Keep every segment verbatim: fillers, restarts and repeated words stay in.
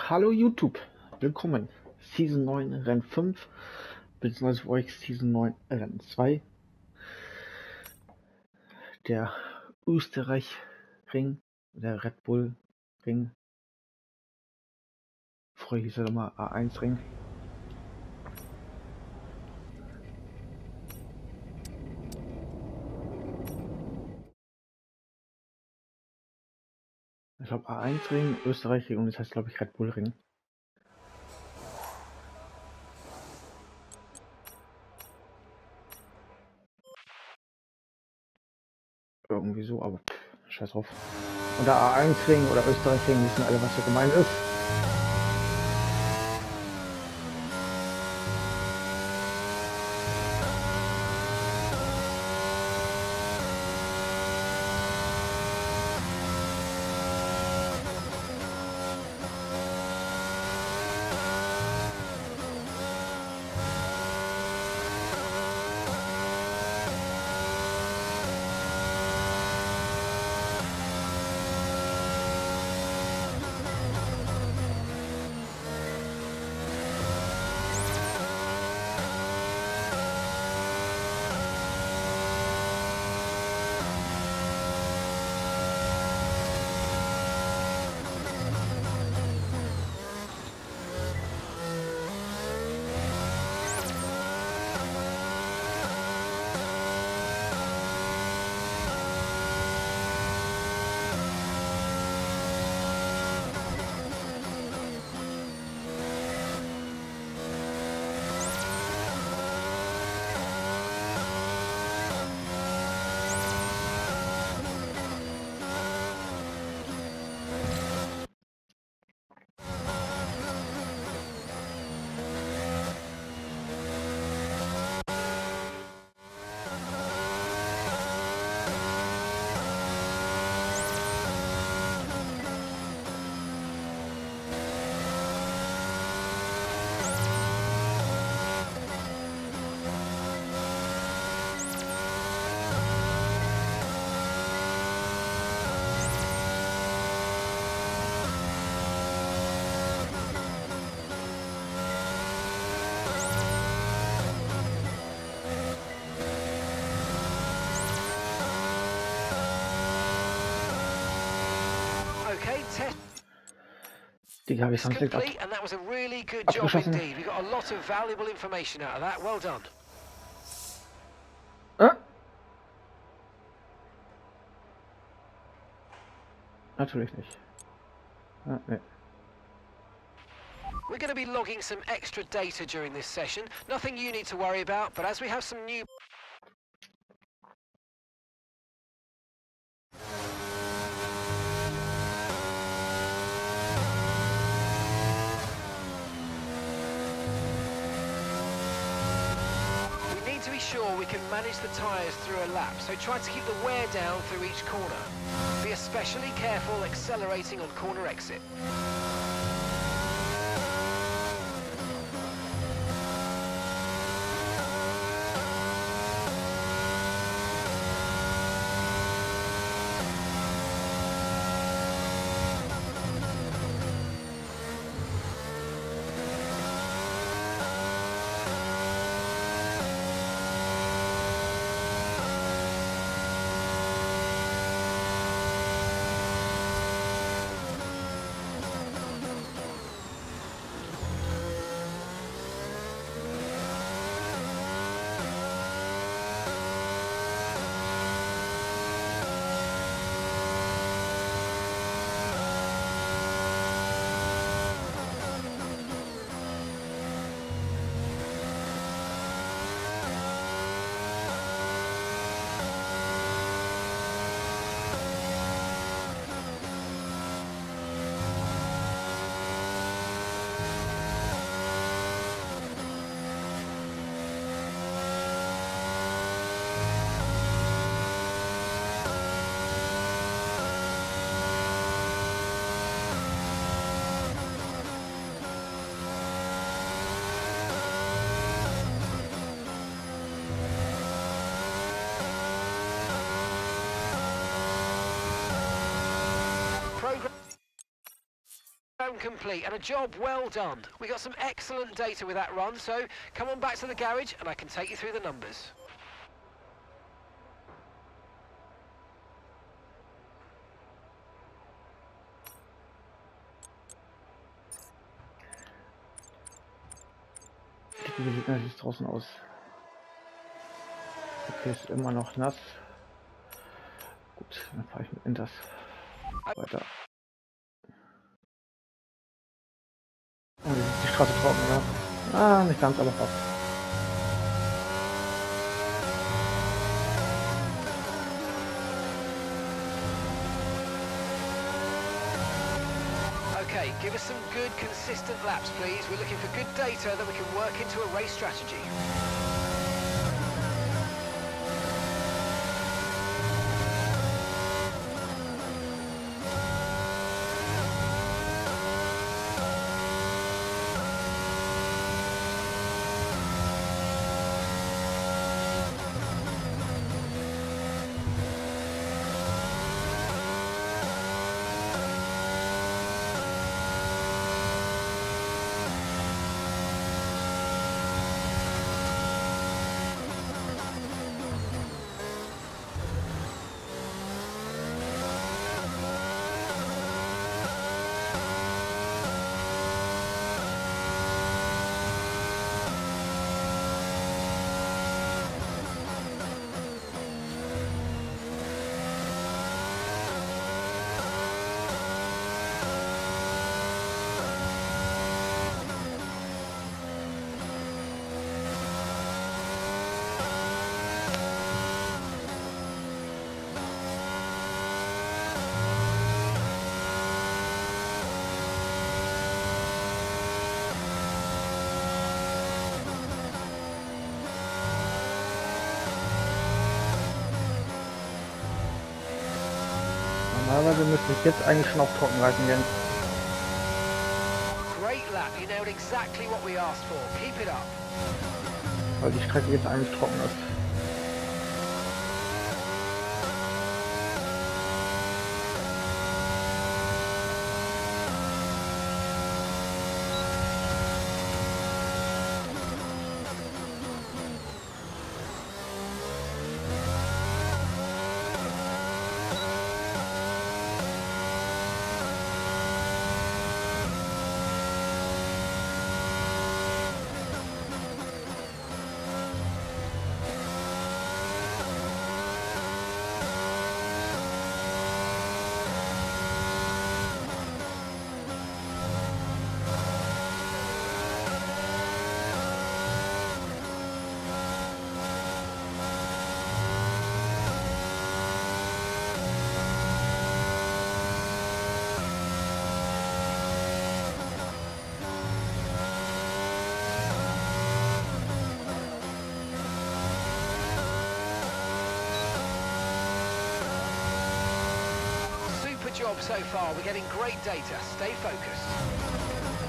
Hallo YouTube, willkommen. Season neun Rennen fünf, beziehungsweise für euch Season neun Rennen zwei. Der Österreich-Ring, der Red Bull-Ring. Früher hieß er immer A eins Ring. Ich glaube A eins Ring, Österreich-Ring und das heißt glaube ich Red Bull-Ring. Irgendwie so, aber pff, scheiß drauf. Und der A eins Ring oder Österreich-Ring wissen alle, was hier gemeint ist. Okay, test Die habe ich sonst nicht ab complete, and that was a really good job abgeschossen. indeed. We got a lot of valuable information out of that. Well done. Ah? Natürlich nicht. Ah, nee. We're going to be logging some extra data during this session. Nothing you need to worry about, but as we have some new... We need to be sure we can manage the tyres through a lap, so try to keep the wear down through each corner. Be especially careful accelerating on corner exit. complete and a job well done. We got some excellent data with that run, so come on back to the garage and I can take you through the numbers. Wie sieht natürlich draußen aus? Okay, ist immer noch nass. Gut, dann fahre ich mit Inters weiter. Oh, ist die Straße trocken, oder? Ah, nicht ganz, aber fast. Okay, give us some good, consistent laps, please. We're looking for good data that we can work into a race strategy. Normalerweise müsste ich jetzt eigentlich schon auf Trockenreifen gehen. Great lap, you nailed exactly what we asked for. Keep it up. Weil die Strecke jetzt eigentlich trocken ist. Job so far. We're getting great data. Stay focused.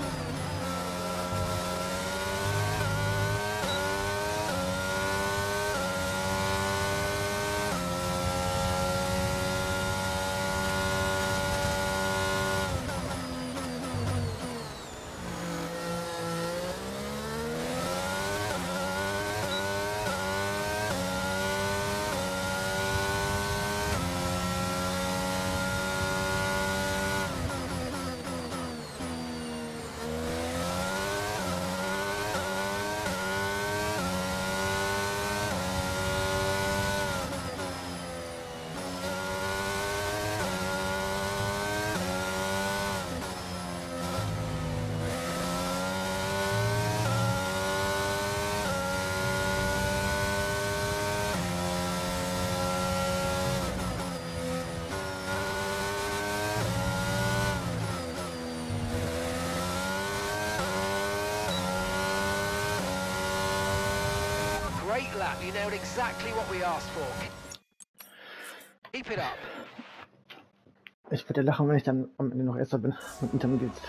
Great lap, you nailed exactly what we asked for. Keep it up. Ich werde lachen, wenn ich dann am Ende noch Erster bin mit Intermediates.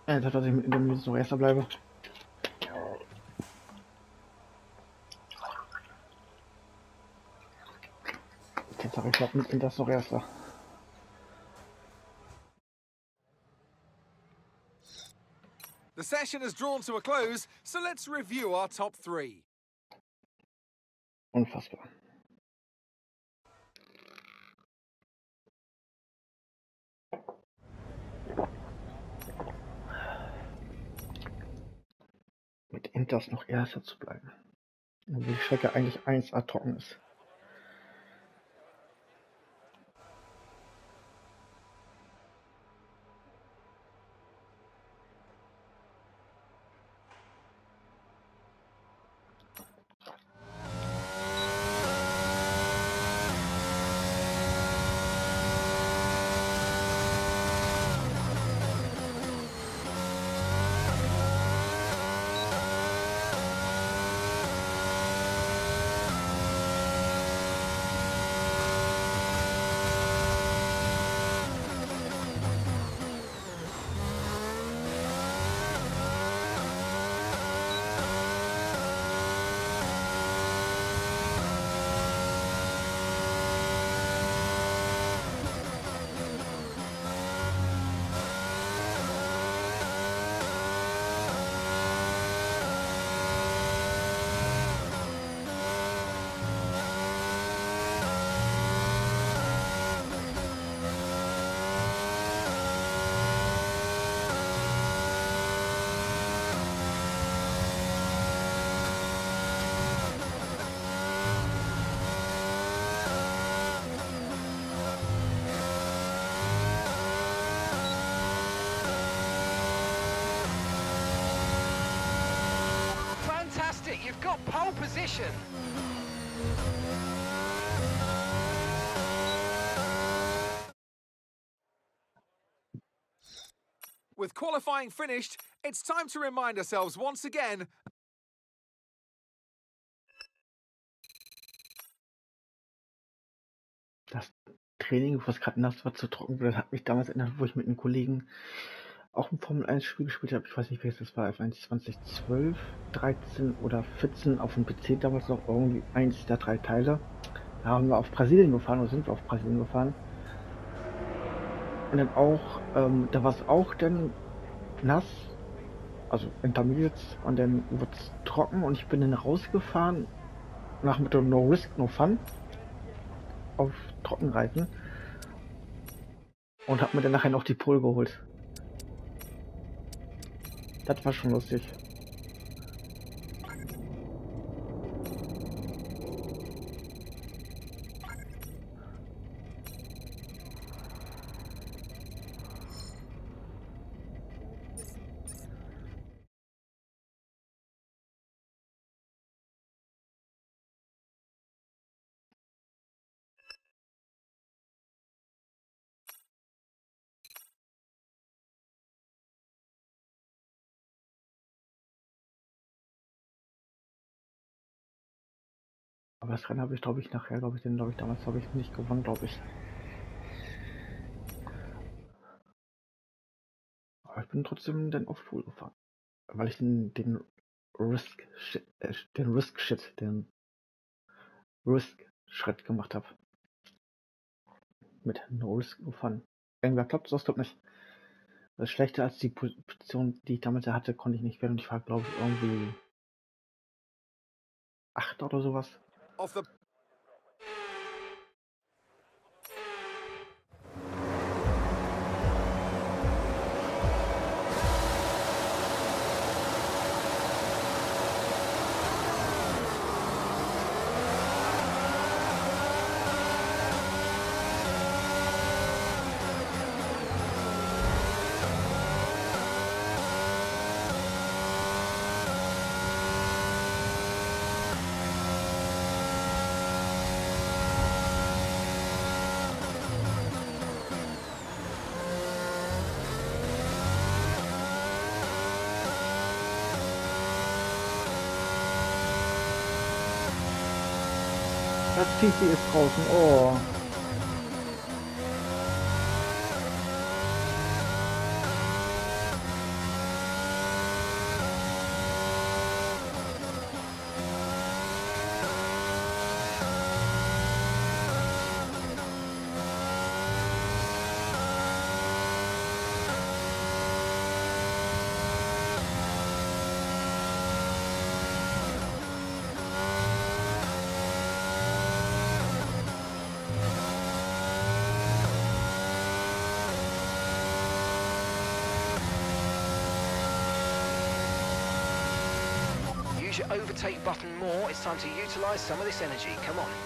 Ja, dass ich mit Indonesien noch Erster bleibe. Jetzt sag ich, ich glaube, mit das noch Erster. The session has drawn to a close, so let's review our top three. Unfassbar. Mit Inters noch Erster zu bleiben. Obwohl die Strecke eigentlich eins A trocken ist. Fantastic, you've got pole position. With qualifying finished, it's time to remind ourselves once again. Das Training, was gerade nass war, zu trocken wurde, hat mich damals erinnert, wo ich mit einem Kollegen auch ein Formel eins Spiel gespielt habe. Ich weiß nicht, welches das war, zwanzig zwölf, dreizehn oder vierzehn auf dem P C, damals noch irgendwie eins der drei Teile. Da haben wir auf Brasilien gefahren, oder sind wir auf Brasilien gefahren. Und dann auch, ähm, da war es auch dann nass, also Intermediates, und dann wurde es trocken und ich bin dann rausgefahren, nach mit dem No Risk, No Fun, auf Trockenreifen und hab mir dann nachher noch die Pole geholt. Das war schon lustig. Aber das Rennen habe ich, glaube ich, nachher, glaube ich, den, glaube ich, damals habe ich nicht gewonnen, glaube ich. Aber ich bin trotzdem dann auf Pole gefahren. Weil ich den, den Risk Shit, äh, den Risk Shit, den Risk Schritt gemacht habe. Mit No Risk No Fun. Irgendwer klappt das, glaube nicht. Das schlechter als die Position, die ich damals hatte, konnte ich nicht werden. Und ich war, glaube ich, irgendwie acht oder sowas. Off the Das T C ist draußen. Oh. use your overtake button more, it's time to utilise some of this energy. Come on.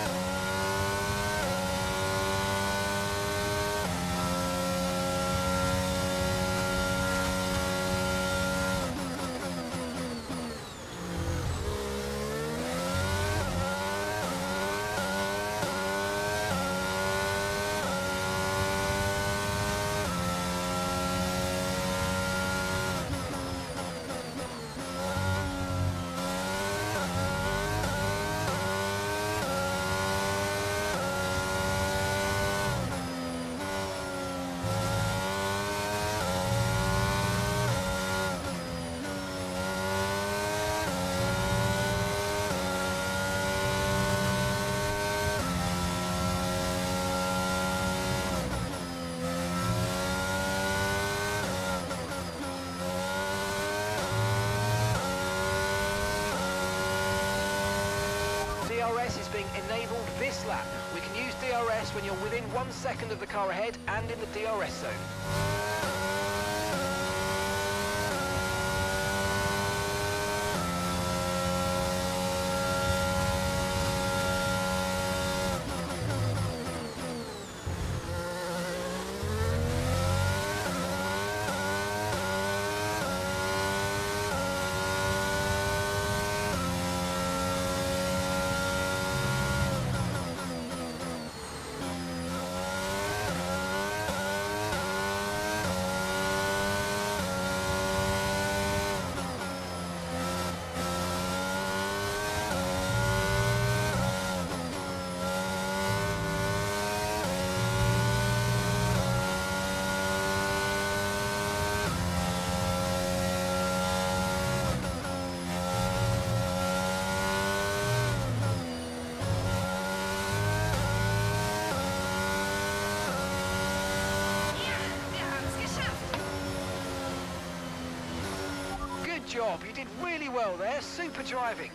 D R S is being enabled this lap. We can use D R S when you're within one second of the car ahead and in the D R S zone. Good job, you did really well there, super driving.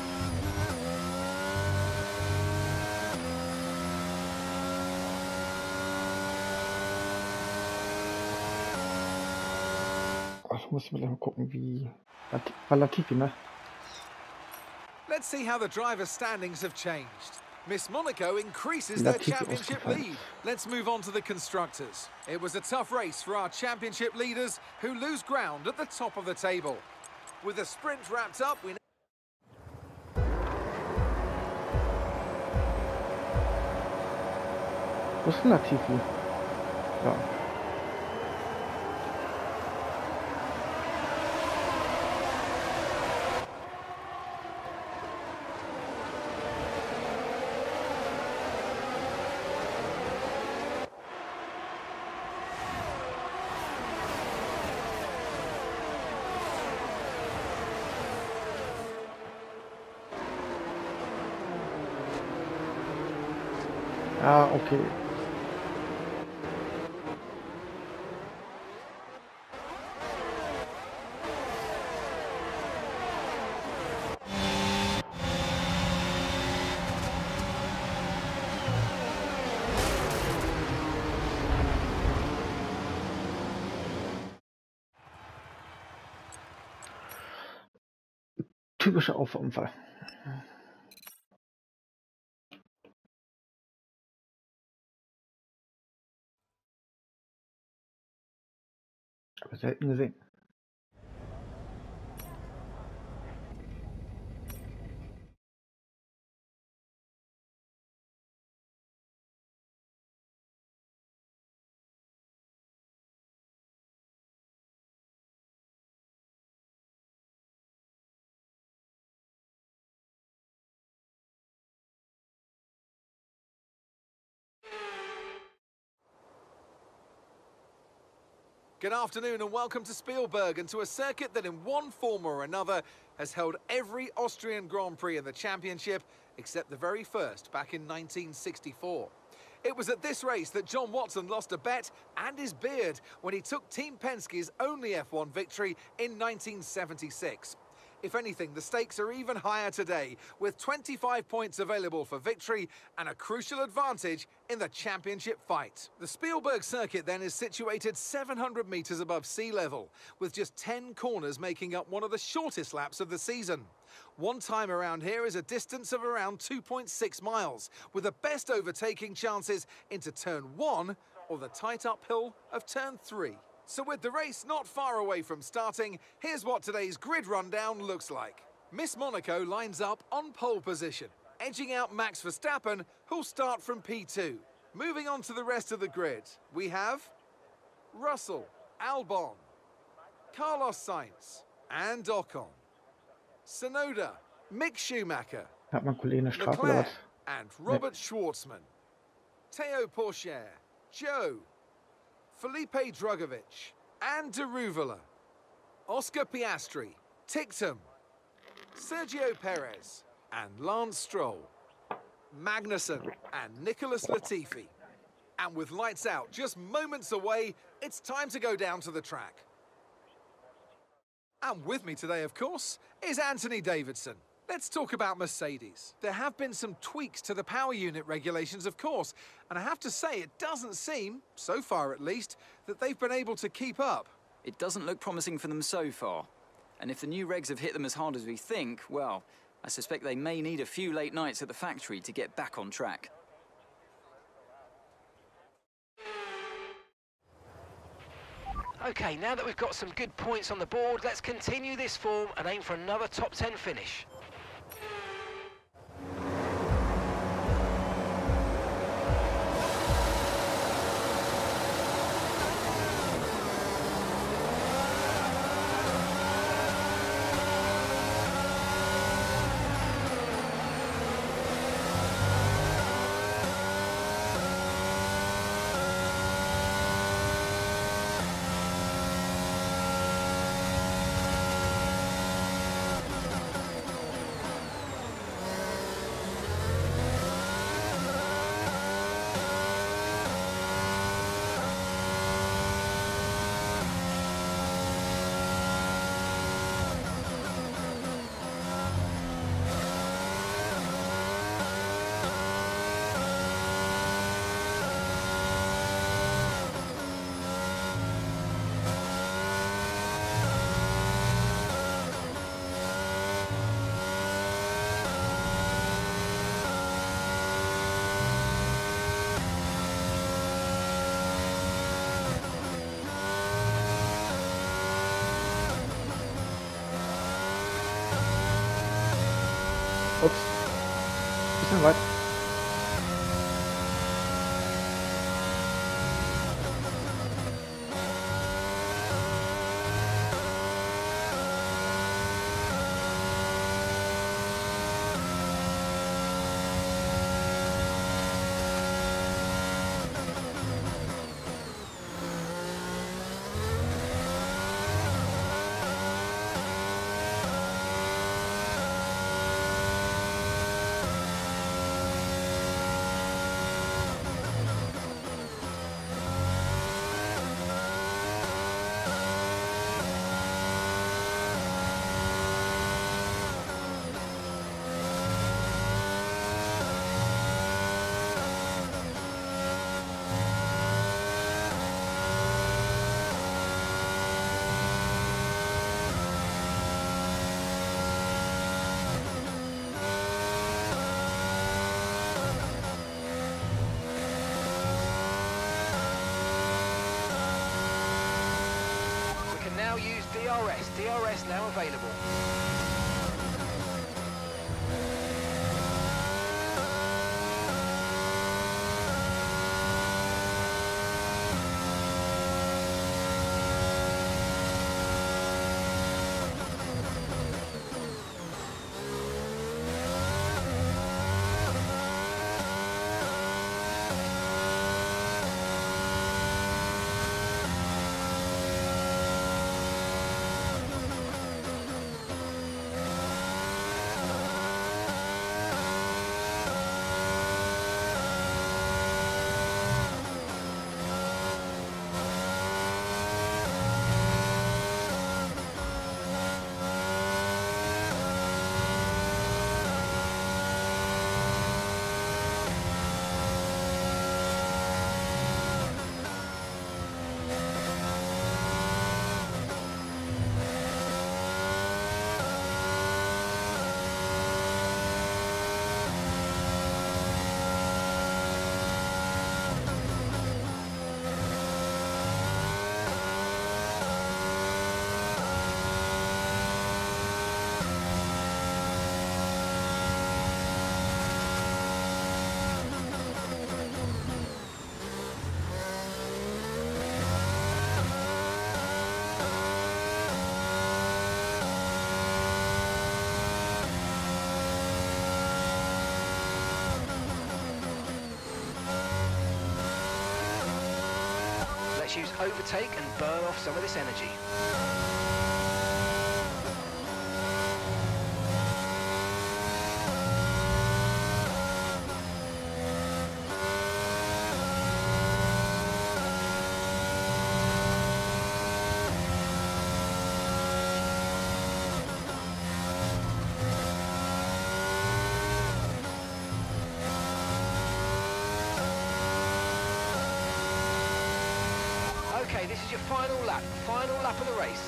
Ich muss mir mal gucken, wie... War Latifi, ne? Let's see how the driver standings have changed. Miss Monaco increases their Latifi championship ausgefallen. lead. Let's move on to the constructors. It was a tough race for our championship leaders who lose ground at the top of the table. With the sprint wrapped up, we Wo ist denn Latifi? Ja. Ah, okay. Typischer Auffahrunfall. Aber selten gesehen. Good afternoon and welcome to Spielberg and to a circuit that in one form or another has held every Austrian Grand Prix in the championship except the very first back in nineteen sixty-four. It was at this race that John Watson lost a bet and his beard when he took Team Penske's only F one victory in nineteen seventy-six. If anything, the stakes are even higher today, with twenty-five points available for victory and a crucial advantage in the championship fight. The Spielberg circuit then is situated seven hundred metres above sea level, with just ten corners making up one of the shortest laps of the season. One time around here is a distance of around two point six miles, with the best overtaking chances into turn one or the tight uphill of turn three. So with the race not far away from starting, here's what today's grid rundown looks like. Miss Monaco lines up on pole position, edging out Max Verstappen, who'll start from P two. Moving on to the rest of the grid, we have Russell, Albon, Carlos Sainz and Ocon, Tsunoda, Mick Schumacher, Hat mein Kollege eine Strafe oder Leclerc was? and Robert Schwartzman, Théo Pourchaire, Joe, Felipe Drugovich and Deruvala, Oscar Piastri, Tictum, Sergio Perez and Lance Stroll, Magnussen and Nicholas Latifi. And with lights out just moments away, it's time to go down to the track. And with me today, of course, is Anthony Davidson. Let's talk about Mercedes. There have been some tweaks to the power unit regulations, of course, and I have to say it doesn't seem, so far at least, that they've been able to keep up. It doesn't look promising for them so far. And if the new regs have hit them as hard as we think, well, I suspect they may need a few late nights at the factory to get back on track. Okay, now that we've got some good points on the board, let's continue this form and aim for another top ten finish. Ups. Bisschen weit. Now use D R S. D R S now available. choose overtake and burn off some of this energy. Okay, this is your final lap, final lap of the race.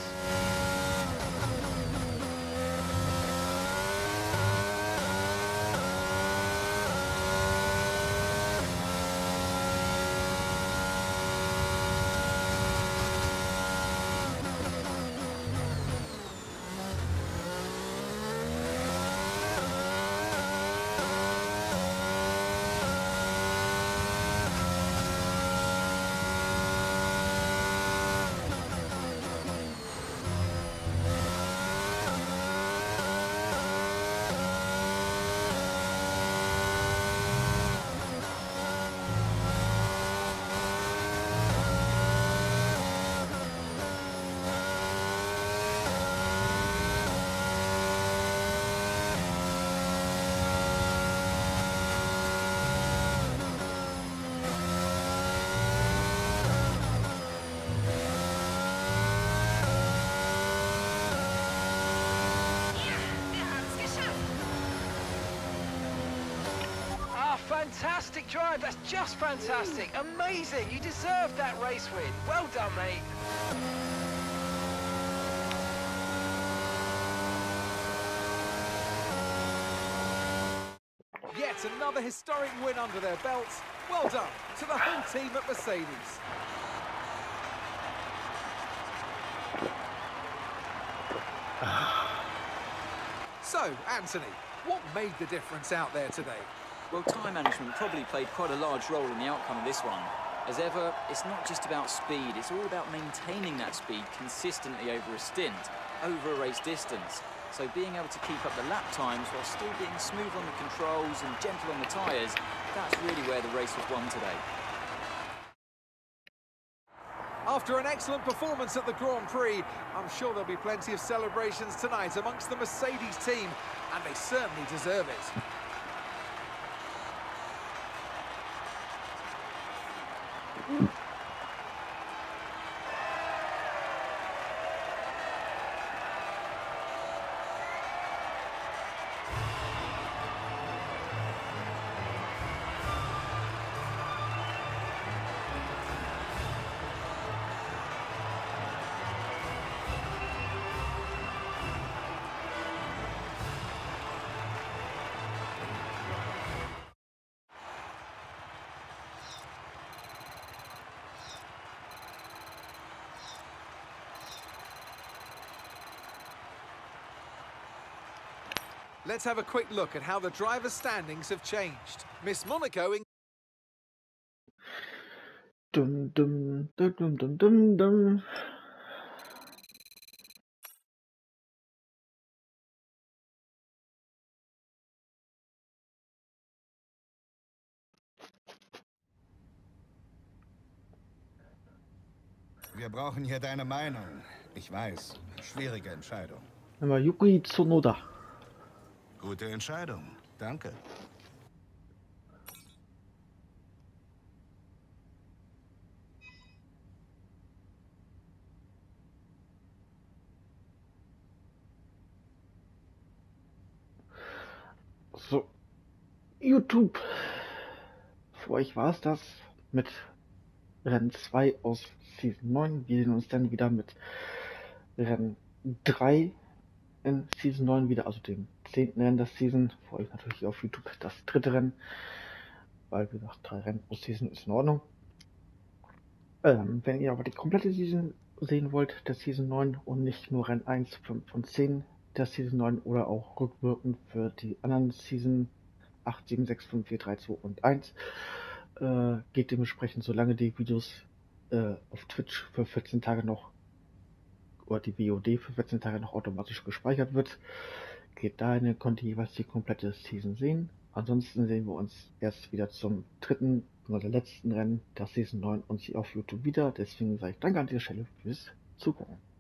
Fantastic drive, that's just fantastic. Amazing, you deserve that race win. Well done, mate. Yet another historic win under their belts. Well done to the whole team at Mercedes. So, Anthony, what made the difference out there today? Well, time management probably played quite a large role in the outcome of this one. As ever, it's not just about speed, it's all about maintaining that speed consistently over a stint, over a race distance. So being able to keep up the lap times while still being smooth on the controls and gentle on the tyres, that's really where the race was won today. After an excellent performance at the Grand Prix, I'm sure there'll be plenty of celebrations tonight amongst the Mercedes team, and they certainly deserve it. Let's have a quick look at how the drivers' standings have changed. Miss Monaco in... Dum, dum, dum, dum, dum, dum, dum. Wir brauchen hier deine Meinung. Ich weiß, schwierige Entscheidung. Aber Yuki Tsunoda. Gute Entscheidung. Danke. So, YouTube. Für euch war es das mit Rennen zwei aus Season neun. Wir sehen uns dann wieder mit Rennen drei in Season neun wieder, also dem zehnten Rennen der Season. Für euch natürlich auf YouTube das dritte Rennen, weil wie gesagt, drei Rennen pro Season ist in Ordnung. Ähm, wenn ihr aber die komplette Season sehen wollt, der Season neun und nicht nur Rennen eins, fünf und zehn der Season neun oder auch rückwirkend für die anderen Season acht, sieben, sechs, fünf, vier, drei, zwei und eins, äh, geht dementsprechend, solange die Videos äh, auf Twitch für vierzehn Tage noch oder die V O D für vierzehn Tage noch automatisch gespeichert wird, geht dahin, könnt ihr jeweils die komplette Season sehen. Ansonsten sehen wir uns erst wieder zum dritten oder letzten Rennen der Season neun und sie auf YouTube wieder. Deswegen sage ich danke an dieser Stelle fürs Zugucken.